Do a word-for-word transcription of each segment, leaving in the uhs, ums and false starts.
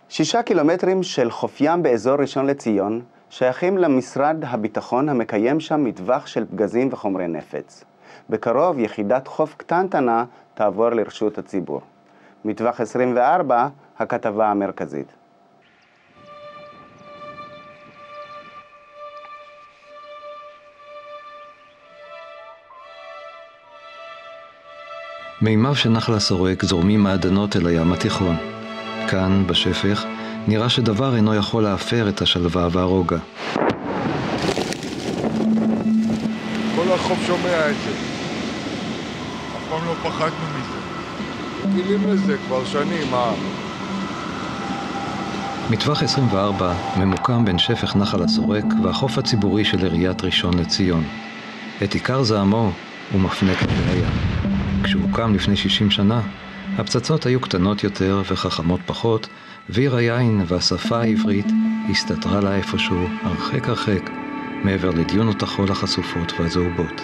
שישה קילומטרים של חוף ים באזור ראשון לציון שייכים למשרד הביטחון המקיים שם מטווח של פגזים וחומרי נפץ. בקרוב יחידת חוף קטנטנה תעבור לרשות הציבור. מטווח עשרים וארבע, הכתבה המרכזית. מימיו של נחל הסורק זורמים מעדנות אל הים התיכון. כאן, בשפך, נראה שדבר אינו יכול להפר את השלווה והרוגע. כל החוף שומע את זה. אף פעם לא פחדנו מזה. גילים לזה כבר שנים, אה? מטווח עשרים וארבע ממוקם בין שפך נחל הסורק והחוף הציבורי של עיריית ראשון לציון. את עיקר זעמו הוא מפנה כלפי הים. כשהוקם לפני שישים שנה, הפצצות היו קטנות יותר וחכמות פחות, ועיר היין והשפה העברית הסתתרה לה איפשהו הרחק הרחק, מעבר לדיונות החול החשופות והזהובות.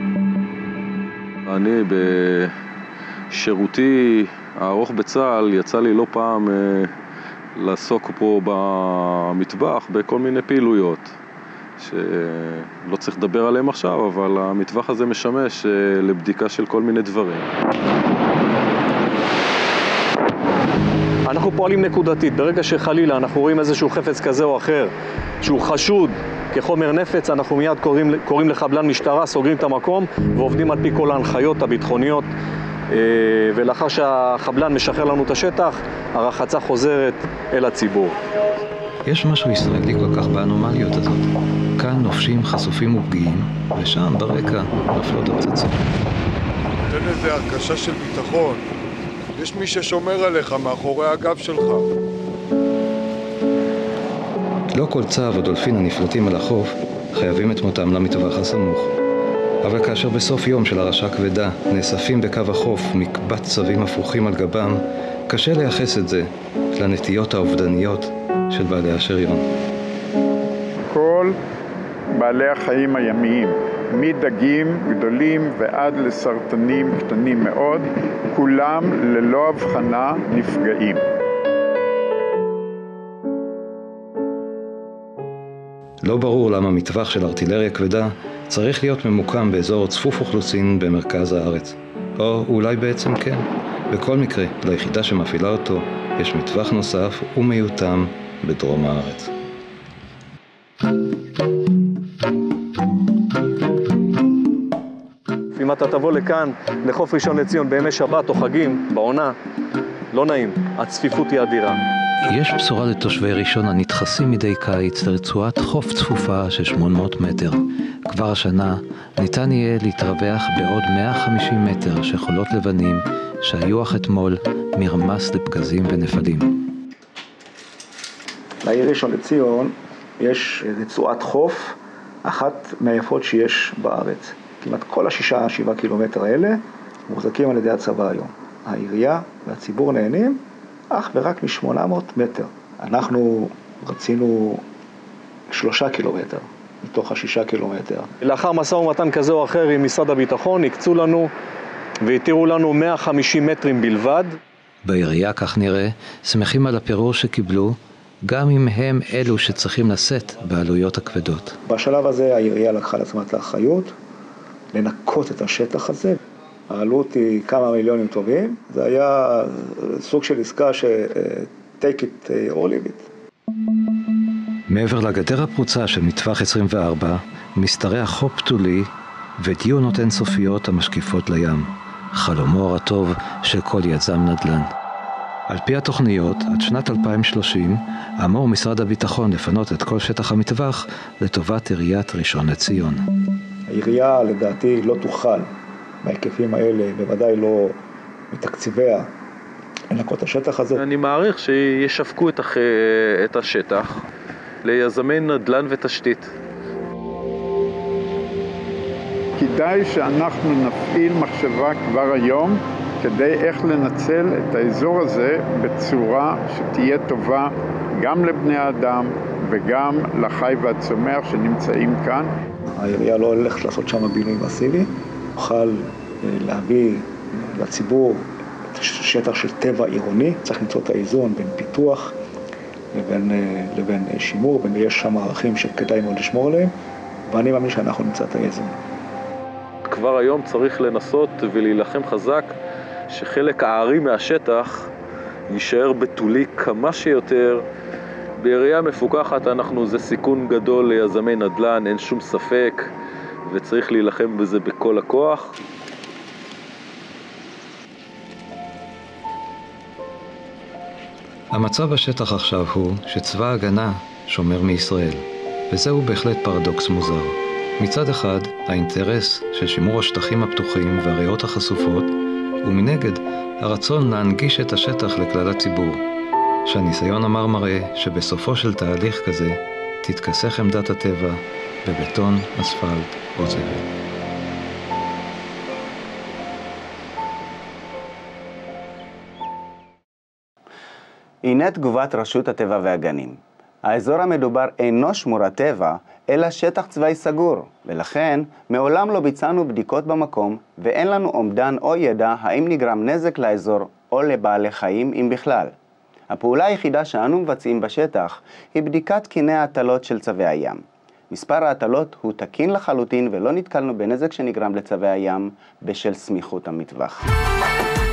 אני בשירותי הארוך בצה"ל יצא לי לא פעם אה, לעסוק פה במטווח בכל מיני פעילויות שלא צריך לדבר עליהם עכשיו, אבל המטווח הזה משמש אה, לבדיקה של כל מיני דברים. אנחנו פועלים נקודתית. ברגע שחלילה אנחנו רואים איזשהו חפץ כזה או אחר שהוא חשוד כחומר נפץ, אנחנו מיד קוראים, קוראים לחבלן משטרה, סוגרים את המקום ועובדים על פי כל ההנחיות הביטחוניות, ולאחר שהחבלן משחרר לנו את השטח, הרחצה חוזרת אל הציבור. יש משהו ישראלי כל כך באנומליות הזאת. כאן נופשים חשופים ופגיעים, ושם ברקע נופלות הפצצות. תן איזה הרגשה של ביטחון. יש מי ששומר עליך מאחורי הגב שלך. לא כל צב או דולפין הנפלטים על החוף חייבים את מותם למטווח הסמוך. אבל כאשר בסוף יום של הרעשה כבדה נאספים בקו החוף מקבץ צבים הפוכים על גבם, קשה לייחס את זה לנטיות האובדניות של בעלי השריון. כל בעלי החיים הימיים, מדגים גדולים ועד לסרטנים קטנים מאוד, כולם ללא הבחנה נפגעים. לא ברור למה מטווח של ארטילריה כבדה צריך להיות ממוקם באזור צפוף אוכלוסין במרכז הארץ. או אולי בעצם כן. בכל מקרה, ליחידה שמפעילה אותו יש מטווח נוסף ומיותם בדרום הארץ. אם אתה תבוא לכאן, לחוף ראשון לציון בימי שבת או חגים, בעונה, לא נעים. הצפיפות היא אדירה. יש בשורה לתושבי ראשון הנדחסים מדי קיץ לרצועת חוף צפופה של שמונה מאות מטר. כבר השנה ניתן יהיה להתרווח בעוד מאה וחמישים מטר של חולות לבנים שהיו אך אתמול מרמס לפגזים ונפלים. לעיר ראשון לציון יש רצועת חוף, אחת מהיפות שיש בארץ. כמעט כל השישה, שבעה קילומטר האלה מוחזקים על ידי הצבא היום. העירייה והציבור נהנים אך ורק מ-שמונה מאות מטר. אנחנו רצינו שלושה קילומטר מתוך השישה קילומטר. לאחר מסע ומתן כזה או אחר עם משרד הביטחון, הקצו לנו והתירו לנו מאה וחמישים מטרים בלבד. בעירייה, כך נראה, שמחים על הפירור שקיבלו, גם אם הם אלו שצריכים לשאת בעלויות הכבדות. בשלב הזה העירייה לקחה לעצמה את האחריות, לנקות את השטח הזה. העלות היא כמה מיליונים טובים. זה היה סוג של עסקה ש- take it or leave it. מעבר לגדר הפרוצה של מטווח עשרים וארבע, משתרע חוף פתולי ודיונות אינסופיות המשקיפות לים. חלומו הטוב של כל יזם נדל"ן. על פי התוכניות, עד שנת אלפיים ושלושים, אמור משרד הביטחון לפנות את כל שטח המטווח לטובת עיריית ראשון לציון. העירייה לדעתי לא תוכל בהיקפים האלה, בוודאי לא מתקציביה, לנקות את השטח הזה. אני מעריך שישווקו את, הח... את השטח ליזמי נדל"ן ותשתית. כדאי שאנחנו נפעיל מחשבה כבר היום כדי איך לנצל את האזור הזה בצורה שתהיה טובה גם לבני האדם וגם לחי והצומח שנמצאים כאן. העירייה לא הולכת לעשות שם בינוי מסיבי, נוכל להביא לציבור את שטח של טבע עירוני, צריך למצוא את האיזון בין פיתוח לבין, לבין שימור, ויש שם ערכים שכדאי מאוד לשמור עליהם, ואני מאמין שאנחנו נמצא את האיזון. כבר היום צריך לנסות ולהילחם חזק שחלק הארי מהשטח יישאר בתולי כמה שיותר. בעירייה מפוקחת אנחנו, זה סיכון גדול ליזמי נדל"ן, אין שום ספק, וצריך להילחם בזה בכל הכוח. המצב בשטח עכשיו הוא שצבא ההגנה שומר מישראל, וזהו בהחלט פרדוקס מוזר. מצד אחד, האינטרס של שימור השטחים הפתוחים והריאות החשופות, ומנגד, הרצון להנגיש את השטח לכלל הציבור, שהניסיון אמר מראה שבסופו של תהליך כזה תתכסח עמדת הטבע בבטון, אספלט או זבל. הנה תגובת רשות הטבע והגנים. האזור המדובר אינו שמורת טבע, אלא שטח צבאי סגור, ולכן מעולם לא ביצענו בדיקות במקום, ואין לנו אומדן או ידע האם נגרם נזק לאזור או לבעלי חיים, אם בכלל. הפעולה היחידה שאנו מבצעים בשטח היא בדיקת קיני ההטלות של צבי הים. מספר ההטלות הוא תקין לחלוטין ולא נתקלנו בנזק שנגרם לצבי הים בשל סמיכות המטווח.